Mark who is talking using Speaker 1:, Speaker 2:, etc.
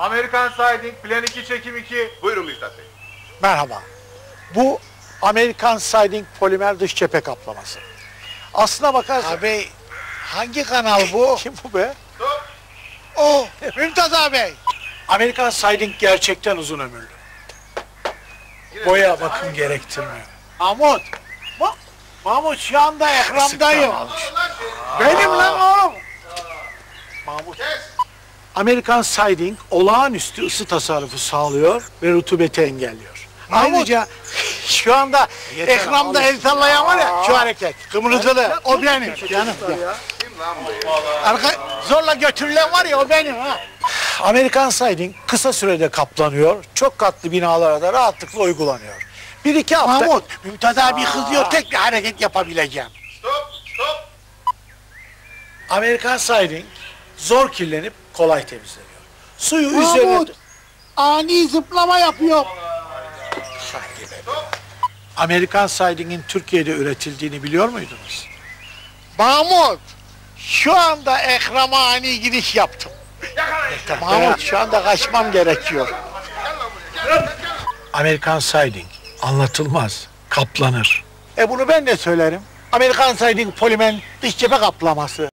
Speaker 1: Amerikan Siding, Plan 2, Çekim 2.
Speaker 2: Buyurun Müjdat Bey.
Speaker 3: Merhaba. Bu Amerikan Siding polimer dış cephe kaplaması. Aslına bakarsan...
Speaker 4: Abi hangi kanal bu?
Speaker 3: Kim bu be?
Speaker 2: Stop.
Speaker 4: O Mümtaz abi.
Speaker 3: Amerikan Siding gerçekten uzun ömürlü. Boya bakım gerektirmiyor.
Speaker 4: Mahmut. Mahmut şu anda ekramdayım.
Speaker 3: Benim lan oğlum. Mahmut. Amerikan Siding olağanüstü ısı tasarrufu sağlıyor ve rutubeti engelliyor.
Speaker 4: Mahmut.
Speaker 3: Ayrıca
Speaker 4: Şu anda ekramda el sallayan var ya şu hareket. Kımırızılı. O benim canım.
Speaker 2: Kim lan bu ya?
Speaker 4: Arka, zorla götürülen var ya o benim ha.
Speaker 3: Amerikan Siding kısa sürede kaplanıyor, çok katlı binalara da rahatlıkla uygulanıyor. 1-2 hafta...
Speaker 4: Mahmut, Mümtaz abi kızıyor, tek bir hareket yapabileceğim.
Speaker 2: Stop. Stop.
Speaker 3: Amerikan Siding zor kirlenip kolay temizleniyor. Suyu üzerine...
Speaker 4: Mahmut, ani zıplama yapıyor.
Speaker 3: Amerikan Siding'in Türkiye'de üretildiğini biliyor muydunuz?
Speaker 4: Mahmut, şu anda ekrama ani giriş yaptım. Mahmut, şu anda kaçmam gerekiyor.
Speaker 3: Amerikan Siding anlatılmaz, kaplanır.
Speaker 4: Bunu ben de söylerim. Amerikan Siding polimer dış cephe kaplaması.